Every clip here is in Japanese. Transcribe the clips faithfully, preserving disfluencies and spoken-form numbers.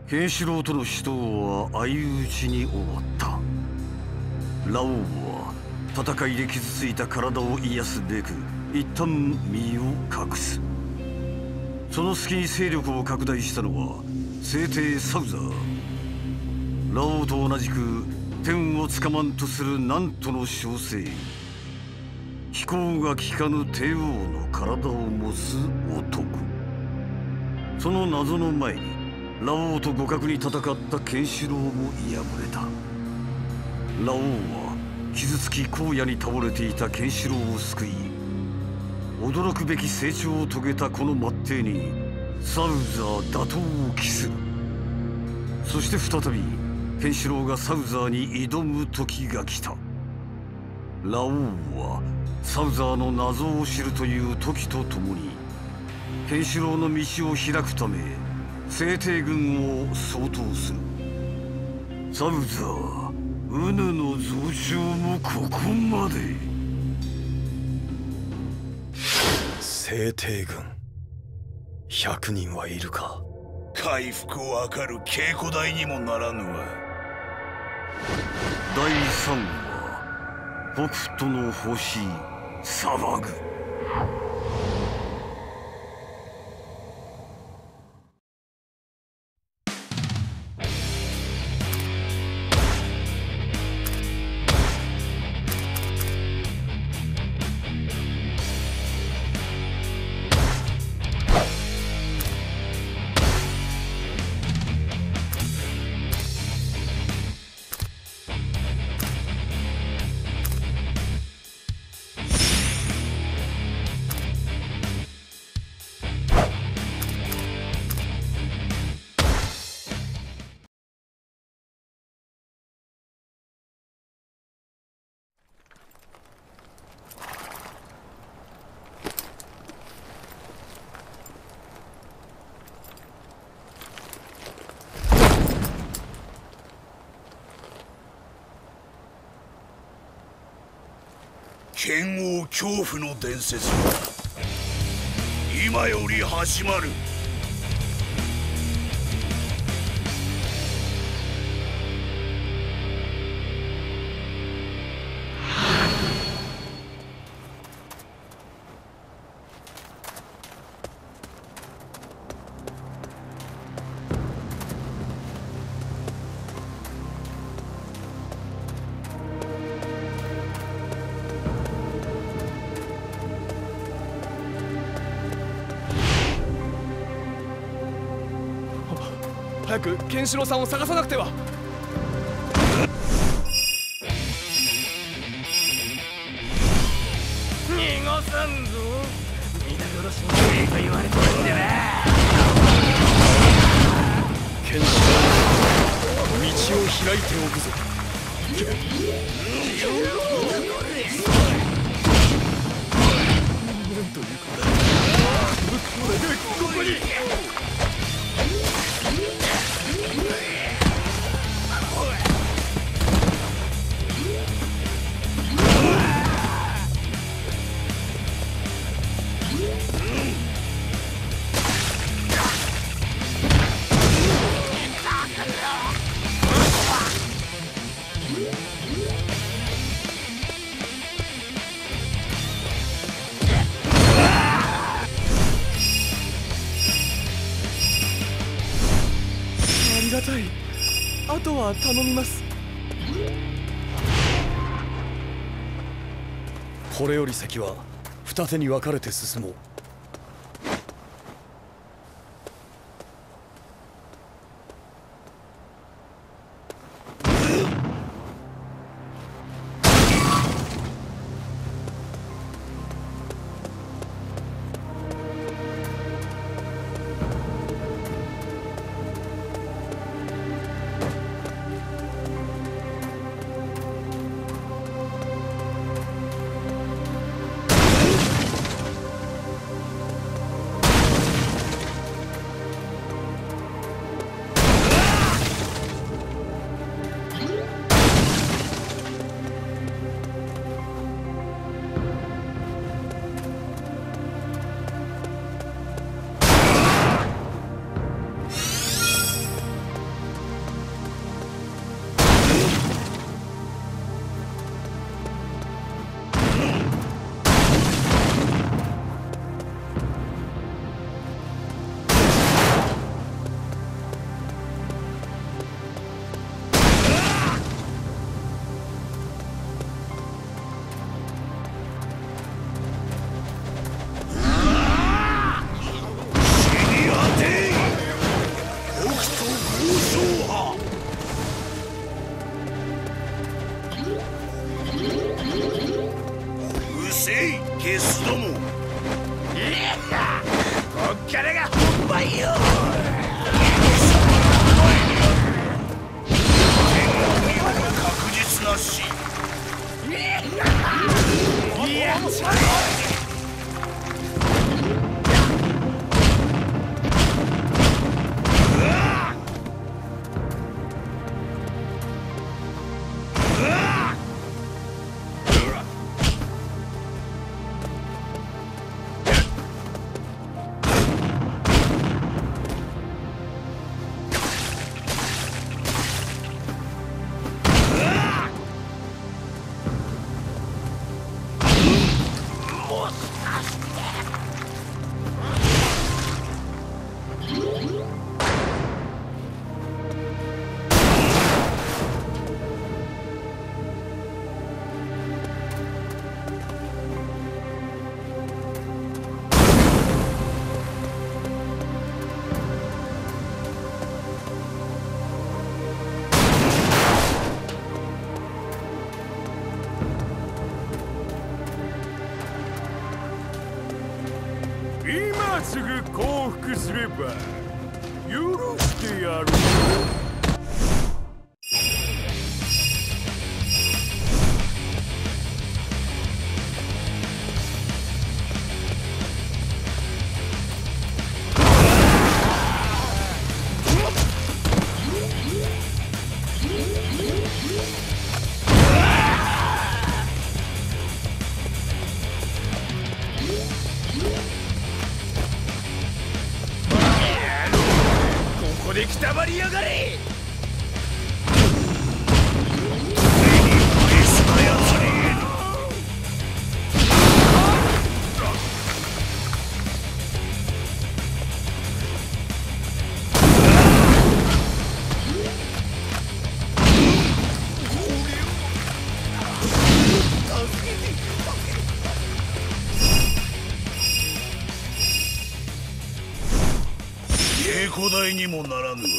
ケンシロウとの死闘は相打ちに終わった。ラオウは戦いで傷ついた体を癒すべく一旦身を隠す。その隙に勢力を拡大したのは聖帝サウザー。ラオウと同じく天をつかまんとするなんとの小生、飛行が利かぬ帝王の体を持つ男。その謎の前にラオウと互角に戦ったケンシロウも敗れた。ラオウは傷つき荒野に倒れていたケンシロウを救い、驚くべき成長を遂げたこの末帝にサウザー打倒を期する。そして再びケンシロウがサウザーに挑む時が来た。ラオウはサウザーの謎を知るという時とともにケンシロウの道を開くため聖帝軍を掃討する。サウザー、ウヌの増長もここまで。 聖帝軍ひゃくにんはいるか。 回復を図る稽古台にもならぬわ。 だいさんわ、北斗の星騒ぐ。 剣王恐怖の伝説は今より始まる。 早くケンシロウさんを探さなくては。 逃がさんぞ。皆殺しの兵と言われてるんでな。 ケンシロウ、道を開いておくぞ。なんということだ。ここにあとは頼みます。これより先は二手に分かれて進もう。 からが本番よ。 確実なし。 いや今すぐ降伏すれば許してやる。 ここでくたばりやがれ。 稽古台にもならぬわ。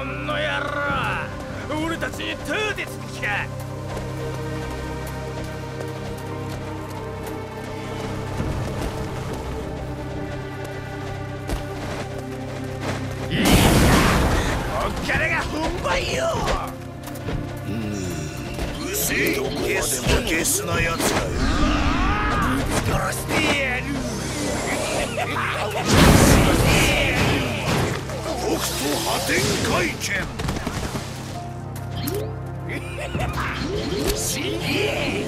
こんの野郎、俺たちに手でつく気か。こっからが本番よ。 うせえゲスもゲスなやつらよ。 殺してやる。 北斗破天会見。 死ね。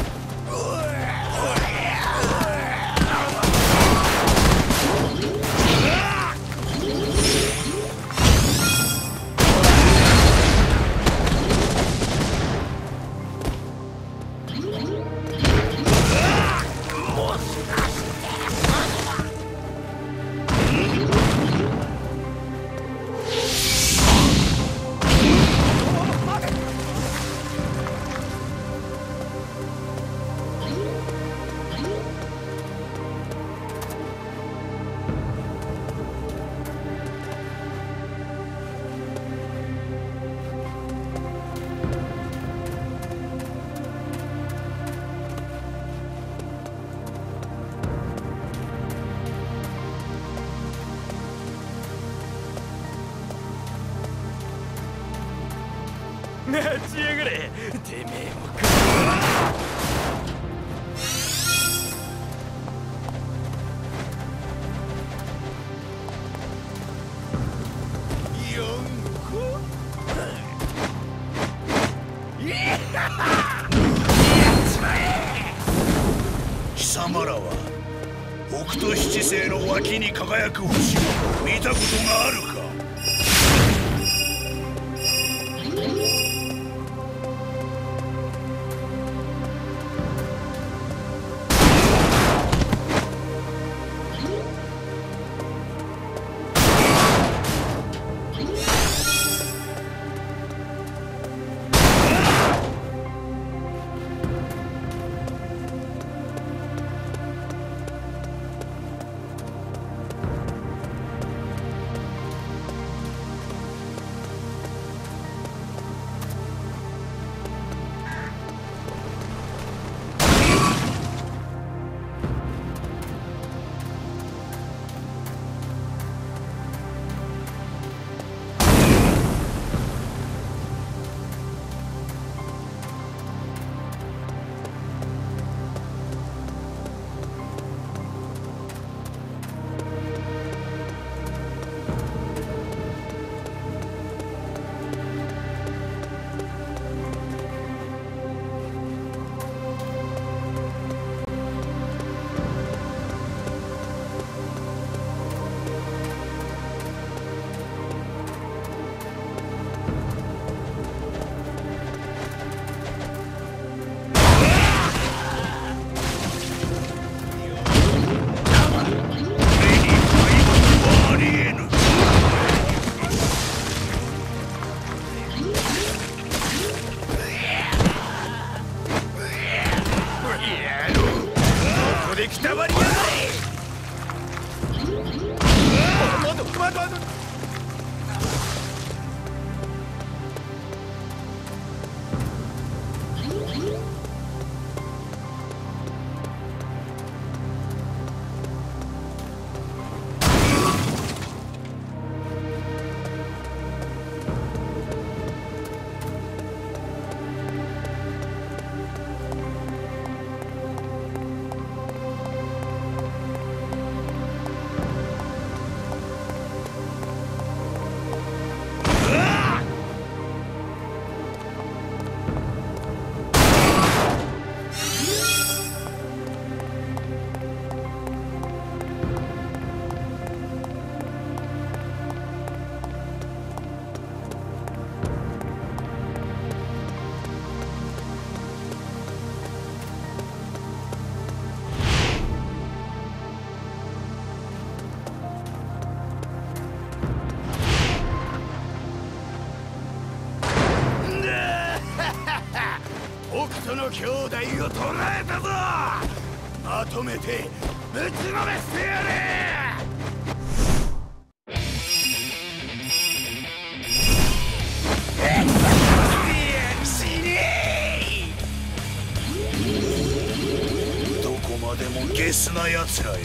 立ち上がれ、てめえもか。よんこ。やっちまえ。 貴様らは北斗七星の脇に輝く星を見たことがあるか。 北斗の兄弟を捕らえたぞ。まとめてぶちのめしてやれ。 実な奴らよ。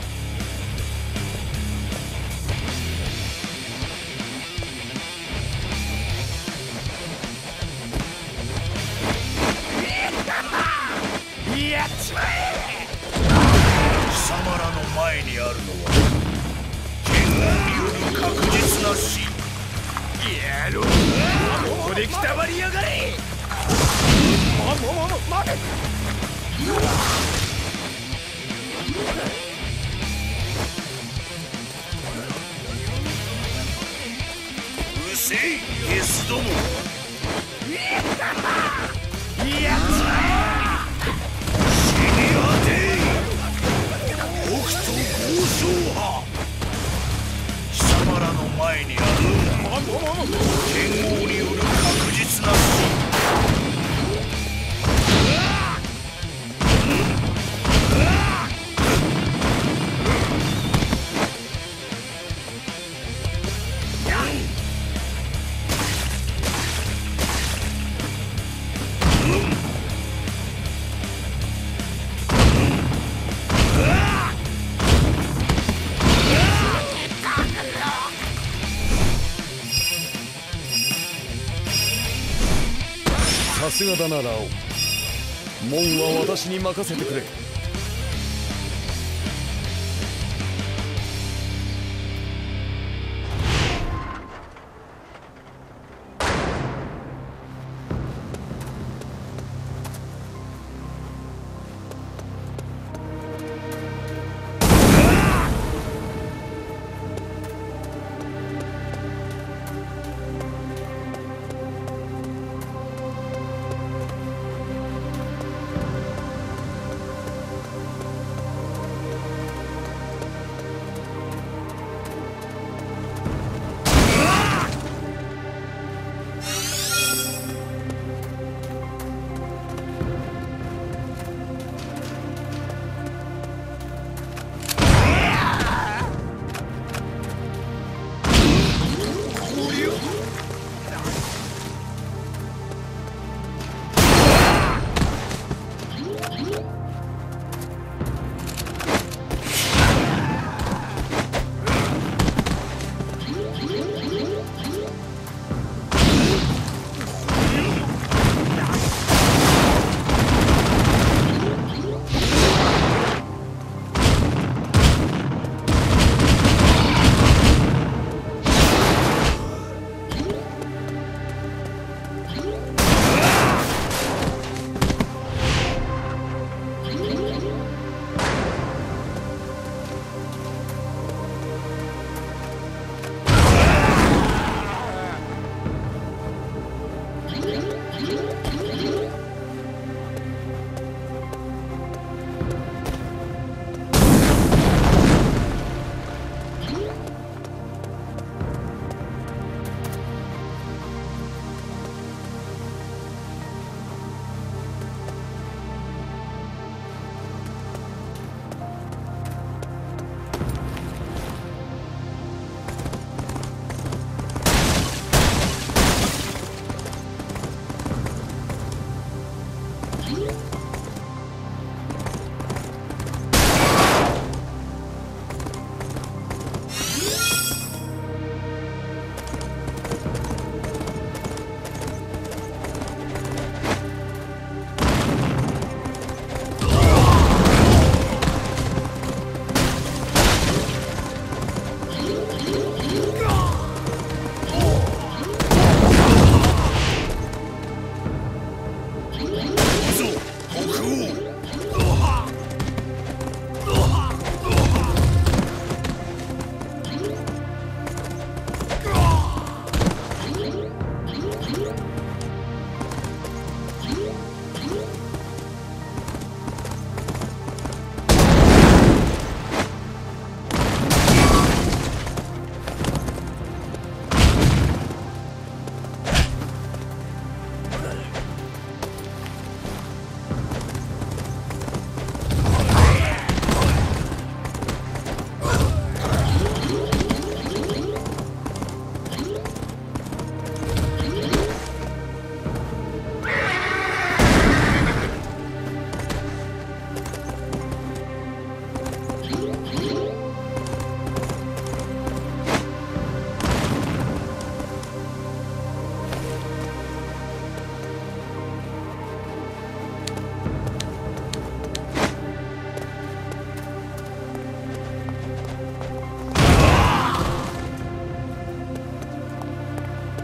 やっちまえ。 貴様らの前にあるのは剣豪による確実な死。 やろう。ここでくたばりやがれ。もももも待て。 うるせえゲスども。 やっちまえ。 死に当てい。北斗無双派。貴様らの前にある剣豪による確実な死。 さすがだなラオウ。門は私に任せてくれ。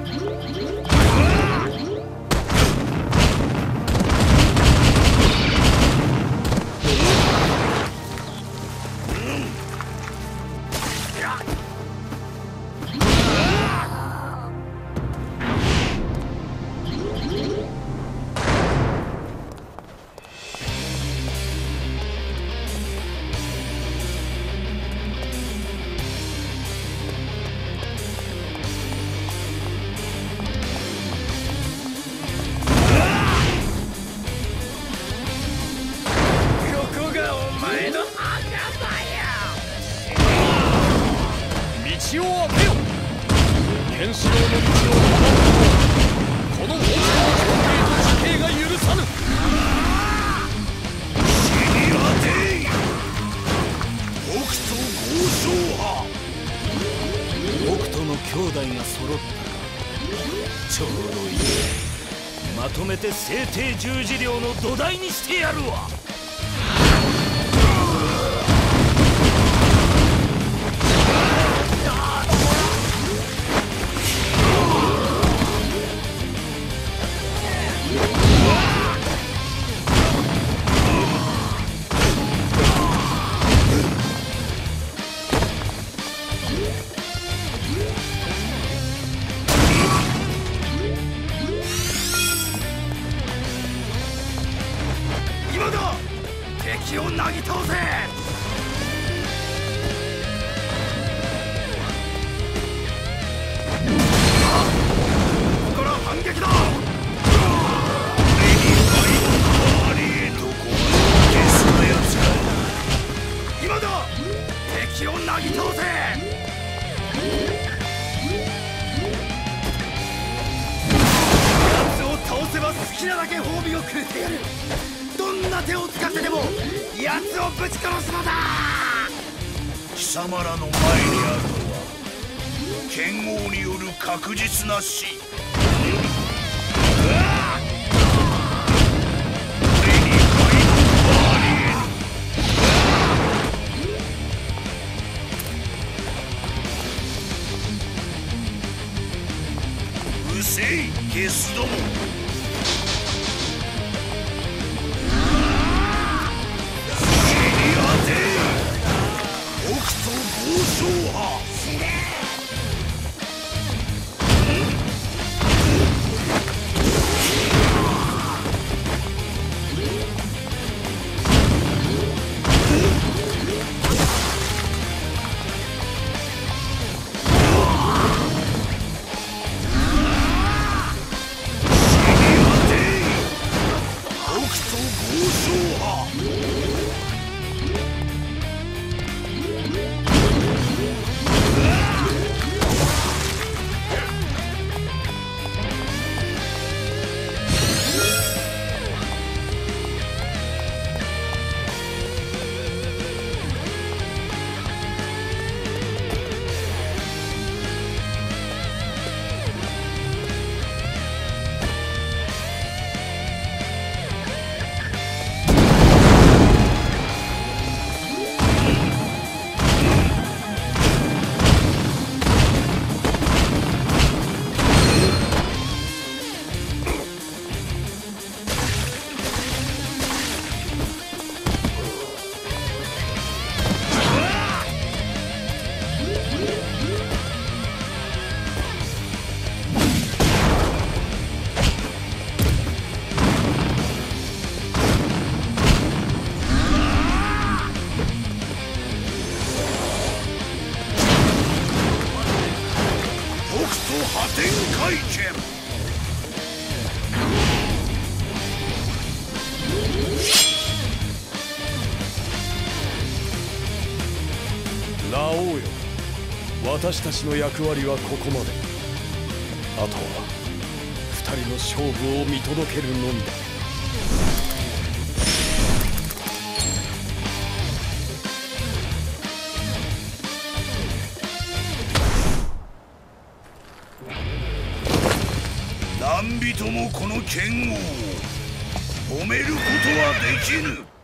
道を開けよ。ケンシロウの道を阻むこの大きな条件と地形が許さぬ。 死に当てい北斗豪商派。 北斗の兄弟が揃ったか。ちょうどいい。まとめて聖帝十字領の土台にしてやるわ。 敵をなぎ倒せ。ここから反撃だ。目に敗北はありえどこまでゲスなやつか。今だ。敵をなぎ倒せ。奴を倒せば好きなだけ褒美をくれてやる。どんな手を使ってでも奴をぶち殺すのだ。貴様らの前にあるのは剣豪による確実な死。俺に敗北はありえぬ。うせいゲスども。北斗豪商派。破天回剣。 ラオウよ、私たちの役割はここまで。あとは二人の勝負を見届けるのみだ。 何人もこの剣を褒めることはできぬ。